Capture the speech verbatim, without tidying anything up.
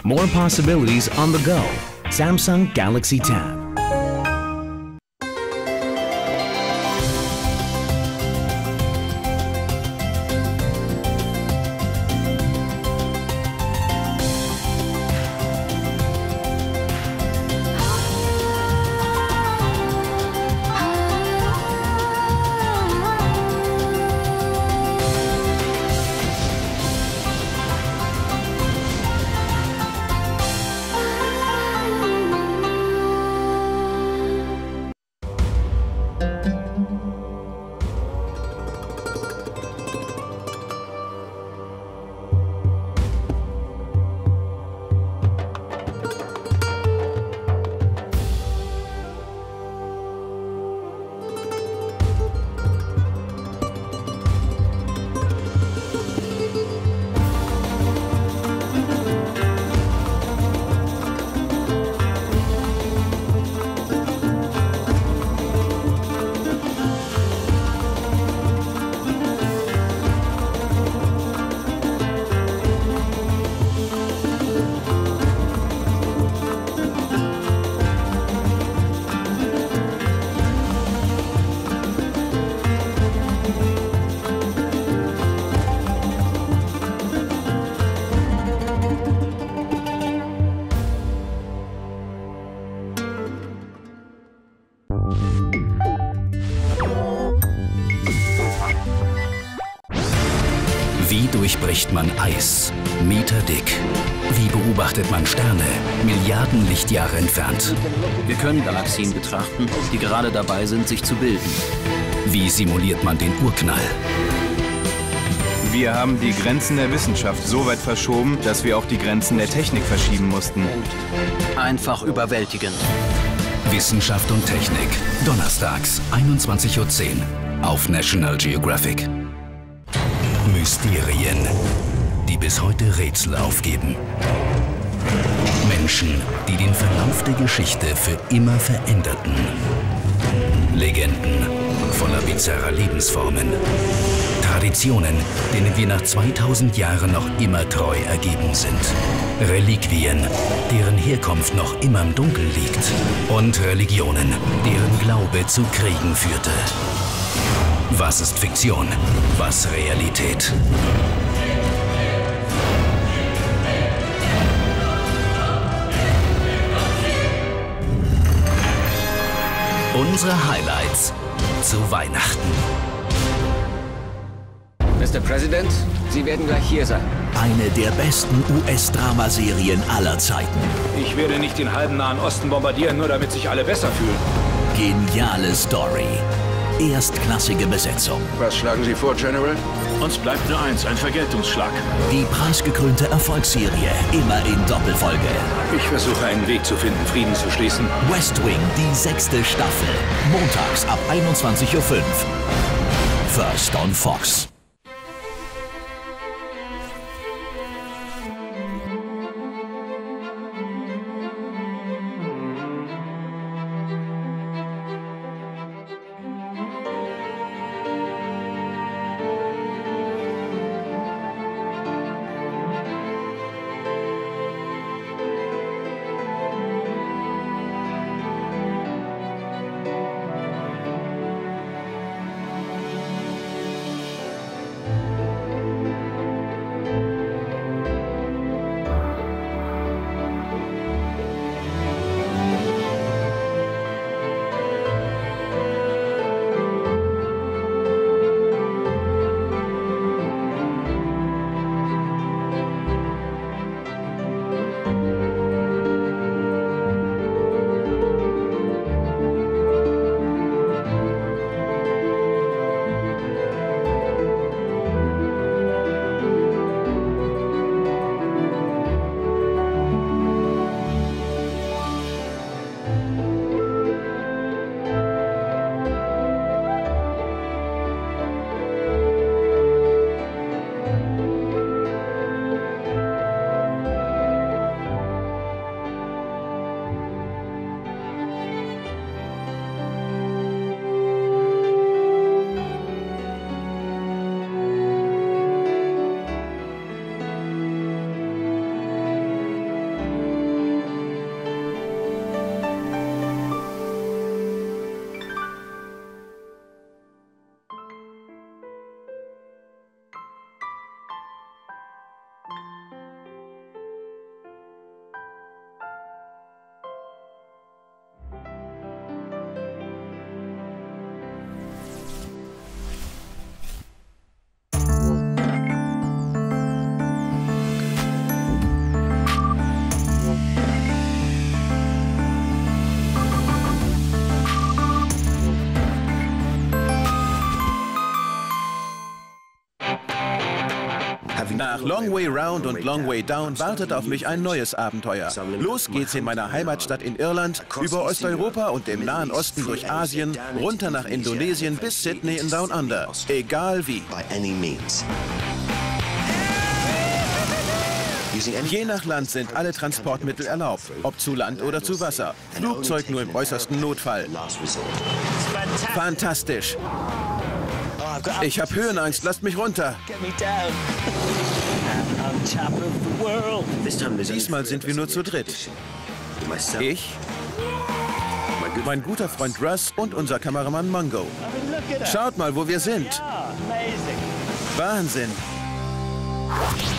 More possibilities on the go. Samsung Galaxy Tab. Wie durchbricht man Eis? Meterdick. Wie beobachtet man Sterne? Milliarden Lichtjahre entfernt. Wir können Galaxien betrachten, die gerade dabei sind, sich zu bilden. Wie simuliert man den Urknall? Wir haben die Grenzen der Wissenschaft so weit verschoben, dass wir auch die Grenzen der Technik verschieben mussten. Einfach überwältigend. Wissenschaft und Technik. Donnerstags, einundzwanzig Uhr zehn auf National Geographic. Mysterien, die bis heute Rätsel aufgeben. Menschen, die den Verlauf der Geschichte für immer veränderten. Legenden voller bizarrer Lebensformen. Traditionen, denen wir nach zweitausend Jahren noch immer treu ergeben sind. Reliquien, deren Herkunft noch immer im Dunkeln liegt. Und Religionen, deren Glaube zu Kriegen führte. Was ist Fiktion? Was Realität? Unsere Highlights zu Weihnachten. Mister President, Sie werden gleich hier sein. Eine der besten U S-Dramaserien aller Zeiten. Ich werde nicht den halben Nahen Osten bombardieren, nur damit sich alle besser fühlen. Geniale Story. Erstklassige Besetzung. Was schlagen Sie vor, General? Uns bleibt nur eins, ein Vergeltungsschlag. Die preisgekrönte Erfolgsserie, immer in Doppelfolge. Ich versuche einen Weg zu finden, Frieden zu schließen. West Wing, die sechste Staffel. Montags ab einundzwanzig Uhr fünf. First on Fox. Nach Long Way Round und Long Way Down wartet auf mich ein neues Abenteuer. Los geht's in meiner Heimatstadt in Irland, über Osteuropa und dem Nahen Osten durch Asien, runter nach Indonesien bis Sydney in Down Under. Egal wie. Je nach Land sind alle Transportmittel erlaubt, ob zu Land oder zu Wasser. Flugzeug nur im äußersten Notfall. Fantastisch. Ich habe Höhenangst, lasst mich runter. Diesmal sind wir nur zu dritt. Ich, mein guter Freund Russ und unser Kameramann Mongo. Schaut mal, wo wir sind. Wahnsinn.